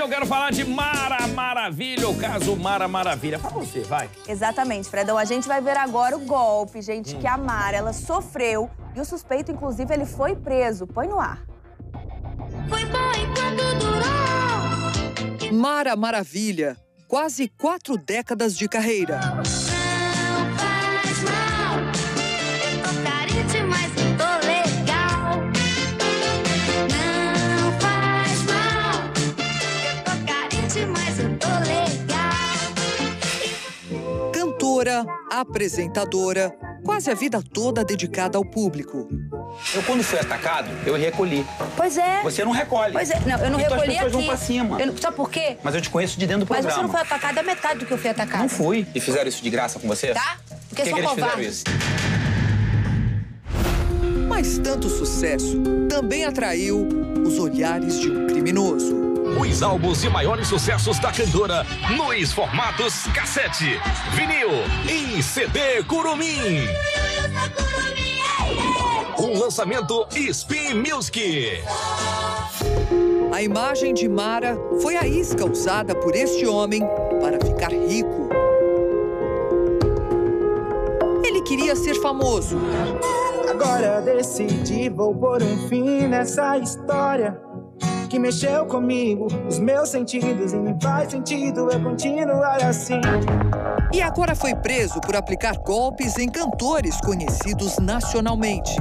eu quero falar de Mara Maravilha, o caso Mara Maravilha. Pra você, vai. Exatamente, Fredão. A gente vai ver agora o golpe, gente, que a Mara, ela sofreu. E o suspeito, inclusive, ele foi preso. Põe no ar. Foi bom enquanto durou. Mara Maravilha, quase 4 décadas de carreira. Não faz mal. Eu tô carente, mas eu tô legal. Não faz mal. Eu tô carente, mas eu tô legal. Cantora, apresentadora, quase a vida toda dedicada ao público. Eu, quando fui atacado, eu recolhi. Pois é. Você não recolhe. Pois é. Não, eu não então recolhi as pessoas aqui. vão pra cima. Sabe por quê? Mas eu te conheço de dentro do Mas programa. você não foi atacada a metade do que eu fui atacada. Não fui. E fizeram isso de graça com você? Tá? Porque Por que são eles fizeram covardes. isso? Mas tanto sucesso também atraiu os olhares de um criminoso. Os álbuns de maiores sucessos da cantora nos formatos cassete, vinil e CD Curumim. Um lançamento Spin Music. A imagem de Mara foi a isca usada por este homem para ficar rico. Ele queria ser famoso. Agora decidi, vou pôr um fim nessa história que mexeu comigo, os meus sentidos, e me faz sentido eu continuar assim. E agora foi preso por aplicar golpes em cantores conhecidos nacionalmente.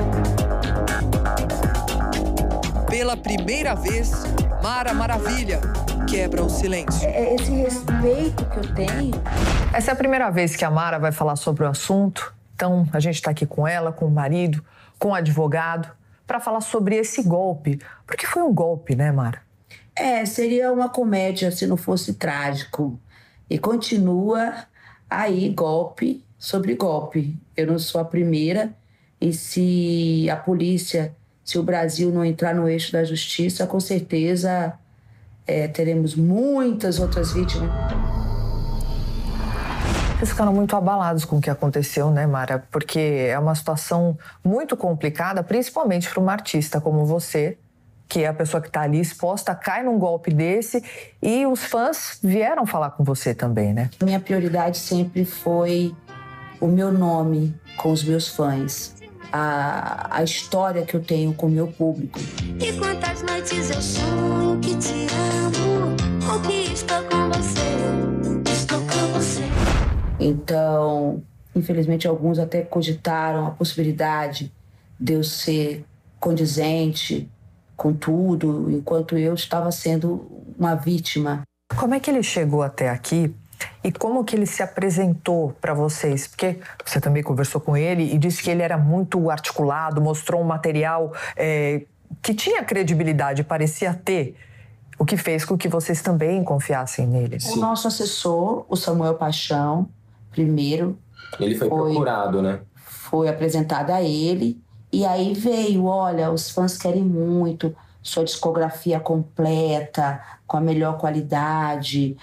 Pela primeira vez, Mara Maravilha quebra o silêncio. Esse respeito que eu tenho. Essa é a primeira vez que a Mara vai falar sobre o assunto. Então, a gente está aqui com ela, com o marido, com o advogado, para falar sobre esse golpe. Porque foi um golpe, né, Mara? Seria uma comédia se não fosse trágico. E continua aí golpe sobre golpe. Eu não sou a primeira. E se a polícia, se o Brasil não entrar no eixo da justiça, com certeza teremos muitas outras vítimas. Vocês ficaram muito abalados com o que aconteceu, né, Mara? Porque é uma situação muito complicada, principalmente para uma artista como você, que é a pessoa que está ali exposta, cai num golpe desse, e os fãs vieram falar com você também, né? Minha prioridade sempre foi o meu nome com os meus fãs, a história que eu tenho com o meu público. E quantas noites eu sonho que te amo, ou que estou com você, estou com você. Então, infelizmente, alguns até cogitaram a possibilidade de eu ser condizente com tudo, enquanto eu estava sendo uma vítima. Como é que ele chegou até aqui e como que ele se apresentou para vocês? Porque você também conversou com ele e disse que ele era muito articulado, mostrou um material que tinha credibilidade, parecia ter, o que fez com que vocês também confiassem nele. O nosso assessor, o Samuel Paixão, primeiro... Ele foi procurado, né? Foi apresentado a ele. E aí veio, olha, os fãs querem muito sua discografia completa, com a melhor qualidade,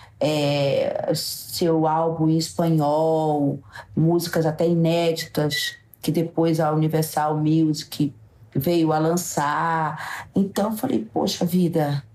seu álbum em espanhol, músicas até inéditas, que depois a Universal Music veio a lançar. Então eu falei, poxa vida,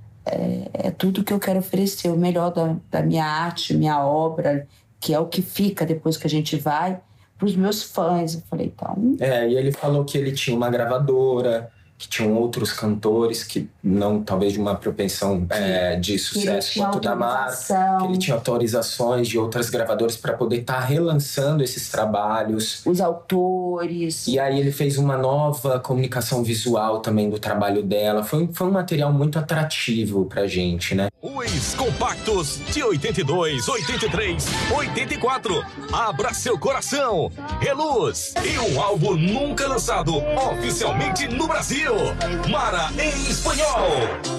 é tudo que eu quero oferecer, o melhor da minha arte, minha obra, que é o que fica depois que a gente vai, para os meus fãs. Eu falei, então... E ele falou que ele tinha uma gravadora, que tinham outros cantores que não, talvez de uma propensão de sucesso quanto da Mara, que ele tinha autorizações de outras gravadoras para poder estar relançando esses trabalhos. Os autores. E aí ele fez uma nova comunicação visual também do trabalho dela. Foi um material muito atrativo pra gente, né? Os compactos de 82, 83, 84. Abra seu coração. Reluz. E um álbum nunca lançado oficialmente no Brasil. Mara em espanhol.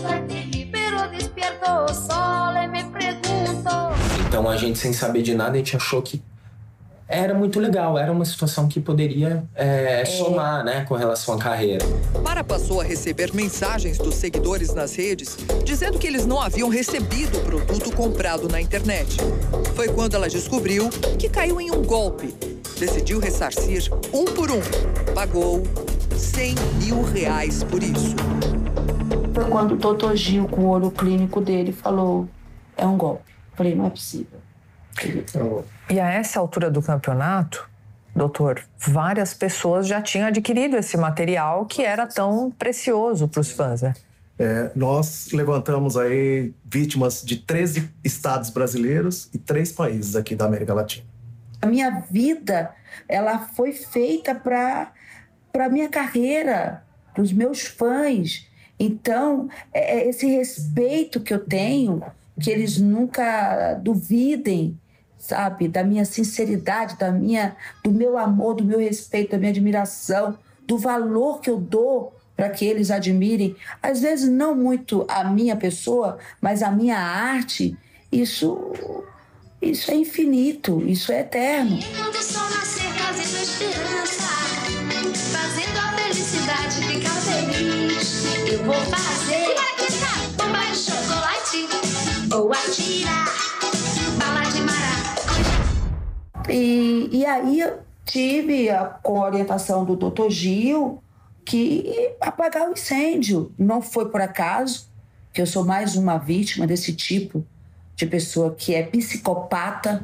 Então a gente, sem saber de nada, a gente achou que era muito legal, era uma situação que poderia somar, né, com relação à carreira. Mara passou a receber mensagens dos seguidores nas redes dizendo que eles não haviam recebido o produto comprado na internet. Foi quando ela descobriu que caiu em um golpe. Decidiu ressarcir um por um. Pagou R$100 mil por isso. Foi quando o doutor Gil, com o olho clínico dele, falou: é um golpe. Eu falei: não é possível. E a essa altura do campeonato, doutor, várias pessoas já tinham adquirido esse material que era tão precioso para os fãs, né? Nós levantamos aí vítimas de 13 estados brasileiros e 3 países aqui da América Latina. A minha vida, ela foi feita para a minha carreira, para os meus fãs. Então, esse respeito que eu tenho, que eles nunca duvidem, sabe, da minha sinceridade, do meu amor, do meu respeito, da minha admiração, do valor que eu dou para que eles admirem, às vezes não muito a minha pessoa, mas a minha arte. Isso é infinito, isso é eterno. Enquanto o sol nascer, trazendo esperança, fazendo a felicidade ficar feliz. Eu vou fazer bomba de chocolate ou atirar bala de maracujá. E aí eu tive, com a orientação do Dr. Gil, que apagar o incêndio. Não foi por acaso que eu sou mais uma vítima desse tipo de pessoa que é psicopata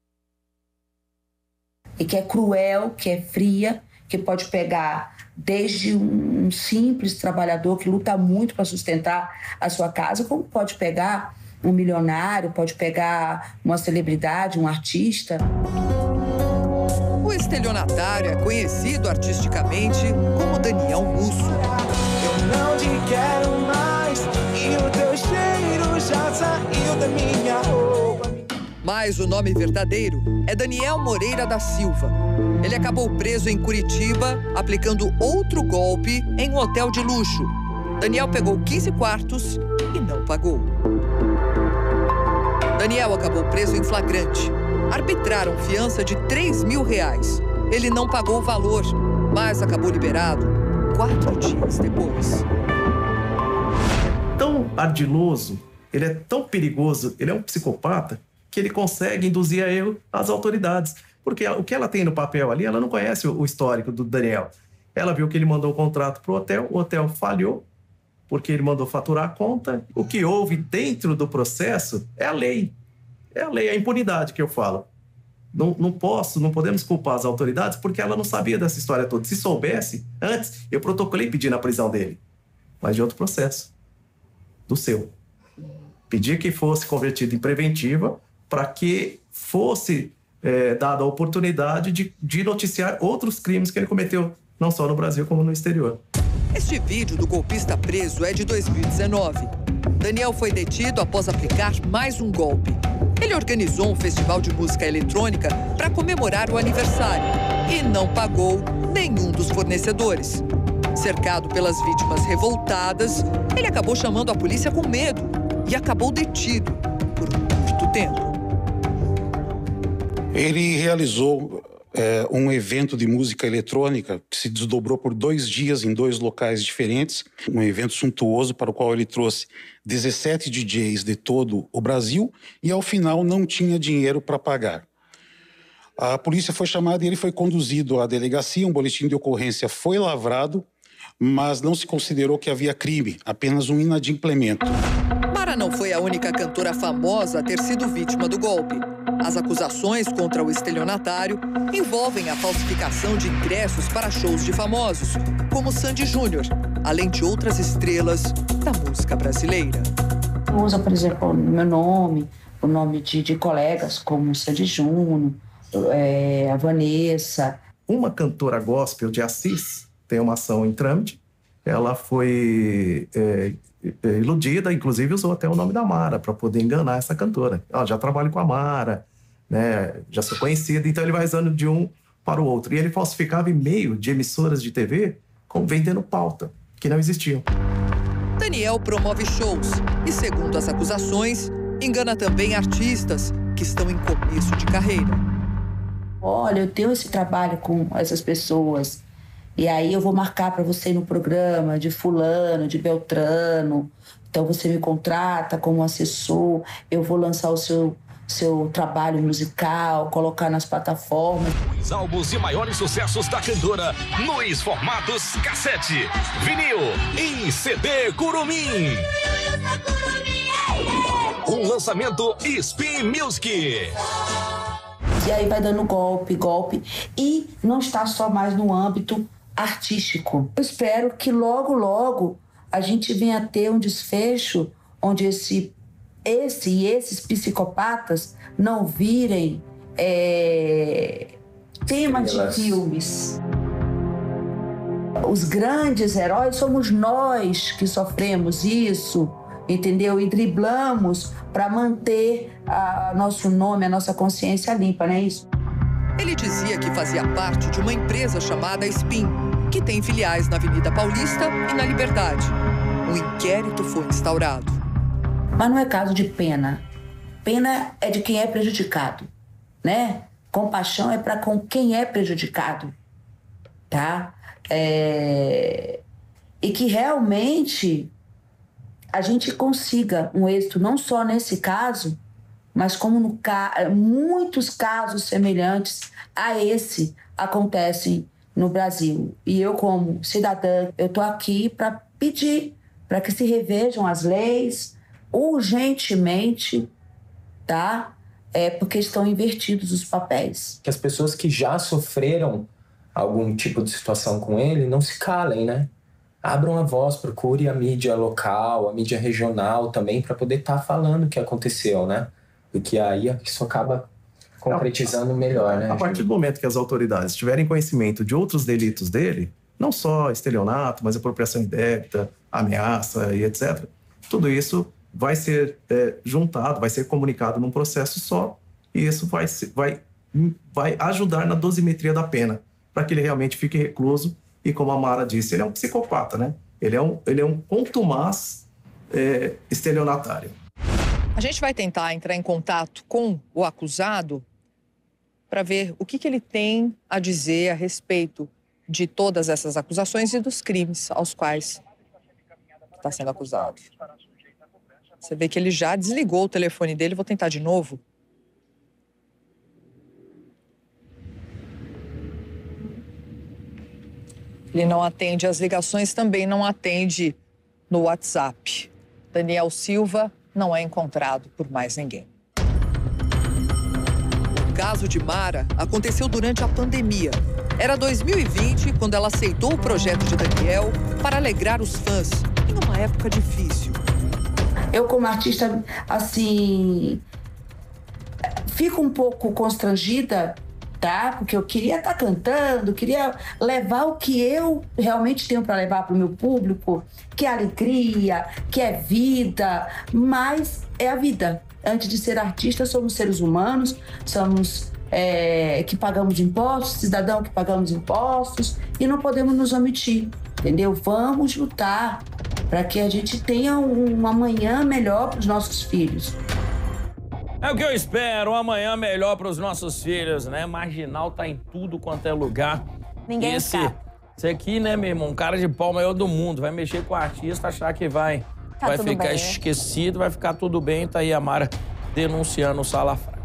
e que é cruel, que é fria, que pode pegar desde um simples trabalhador que luta muito para sustentar a sua casa, como pode pegar um milionário, pode pegar uma celebridade, um artista. O estelionatário é conhecido artisticamente como Daniel Musso. Eu não te quero mais e o teu cheiro já saiu da minha roupa. Mas o nome verdadeiro é Daniel Moreira da Silva. Ele acabou preso em Curitiba, aplicando outro golpe em um hotel de luxo. Daniel pegou 15 quartos e não pagou. Daniel acabou preso em flagrante. Arbitraram fiança de R$3.000. Ele não pagou o valor, mas acabou liberado 4 dias depois. Tão ardiloso, ele é tão perigoso, ele é um psicopata, que ele consegue induzir a erro as autoridades. Porque o que ela tem no papel ali, ela não conhece o histórico do Daniel. Ela viu que ele mandou o contrato para o hotel falhou, porque ele mandou faturar a conta. O que houve dentro do processo é a lei. É a lei, a impunidade que eu falo. Não podemos culpar as autoridades porque ela não sabia dessa história toda. Se soubesse, antes, eu protocolei pedindo a prisão dele. Mas de outro processo. Do seu. Pedi que fosse convertido em preventiva para que fosse dada a oportunidade de noticiar outros crimes que ele cometeu, não só no Brasil como no exterior. Este vídeo do golpista preso é de 2019. Daniel foi detido após aplicar mais um golpe. Ele organizou um festival de música eletrônica para comemorar o aniversário e não pagou nenhum dos fornecedores. Cercado pelas vítimas revoltadas, ele acabou chamando a polícia com medo e acabou detido por um curto tempo. Ele realizou um evento de música eletrônica que se desdobrou por 2 dias em 2 locais diferentes. Um evento suntuoso para o qual ele trouxe 17 DJs de todo o Brasil e, ao final, não tinha dinheiro para pagar. A polícia foi chamada e ele foi conduzido à delegacia. Um boletim de ocorrência foi lavrado, mas não se considerou que havia crime, apenas um inadimplemento. Mara não foi a única cantora famosa a ter sido vítima do golpe. As acusações contra o estelionatário envolvem a falsificação de ingressos para shows de famosos, como Sandy Júnior, além de outras estrelas da música brasileira. Usa, por exemplo, o meu nome, o nome de colegas como Sandy Júnior, a Vanessa. Uma cantora gospel de Assis tem uma ação em trâmite. Ela foi iludida, inclusive usou até o nome da Mara para poder enganar essa cantora. Já trabalho com a Mara, né? Já sou conhecida, então ele vai usando de um para o outro. E ele falsificava e-mail de emissoras de TV vendendo pauta, que não existiam. Daniel promove shows e, segundo as acusações, engana também artistas que estão em começo de carreira. Olha, eu tenho esse trabalho com essas pessoas. E aí eu vou marcar para você ir no programa de fulano, de Beltrano. Então você me contrata como assessor, eu vou lançar o seu seu trabalho musical, colocar nas plataformas. Os álbuns de maiores sucessos da cantora nos formatos cassete, vinil e CD Curumim. Um lançamento Spin Music. E aí vai dando golpe, e não está só mais no âmbito artístico. Eu espero que logo, logo a gente venha ter um desfecho onde esses psicopatas não virem tema de filmes. Os grandes heróis somos nós que sofremos isso, entendeu? E driblamos para manter nosso nome, a nossa consciência limpa, não é isso? Ele dizia que fazia parte de uma empresa chamada Spin, que tem filiais na Avenida Paulista e na Liberdade. Um inquérito foi instaurado. Mas não é caso de pena. Pena é de quem é prejudicado, né? Compaixão é para com quem é prejudicado, tá? E que realmente a gente consiga um êxito, não só nesse caso, mas como muitos casos semelhantes a esse acontecem no Brasil. E eu, como cidadã, eu estou aqui para pedir para que se revejam as leis urgentemente, tá? Porque estão invertidos os papéis. Que as pessoas que já sofreram algum tipo de situação com ele não se calem, né? Abram a voz, procure a mídia local, a mídia regional também, para poder estar falando o que aconteceu, né? Porque aí isso acaba concretizando melhor, né? A partir do momento que as autoridades tiverem conhecimento de outros delitos dele, não só estelionato, mas apropriação indébita, ameaça e etc., tudo isso vai ser juntado, vai ser comunicado num processo só, e isso vai ajudar na dosimetria da pena, para que ele realmente fique recluso. E como a Mara disse, ele é um psicopata, né? Ele é um contumaz estelionatário. A gente vai tentar entrar em contato com o acusado para ver o que ele tem a dizer a respeito de todas essas acusações e dos crimes aos quais está sendo acusado. Você vê que ele já desligou o telefone dele. Vou tentar de novo. Ele não atende as ligações, também não atende no WhatsApp. Daniel Silva não é encontrado por mais ninguém. O caso de Mara aconteceu durante a pandemia. Era 2020, quando ela aceitou o projeto de Daniel para alegrar os fãs em uma época difícil. Eu, como artista, assim, fico um pouco constrangida, tá? Porque eu queria estar cantando, queria levar o que eu realmente tenho para levar para o meu público, que é alegria, que é vida, mas é a vida. Antes de ser artista, somos seres humanos, somos que pagamos impostos, cidadão que pagamos impostos, e não podemos nos omitir, entendeu? Vamos lutar para que a gente tenha um amanhã melhor para os nossos filhos. É o que eu espero, um amanhã melhor para os nossos filhos, né? Marginal tá em tudo quanto é lugar. Ninguém Esse aqui, né, meu irmão, um cara de pau maior do mundo, vai mexer com o artista, achar que vai ficar esquecido, vai ficar tudo bem. Tá aí a Mara denunciando o salafrário.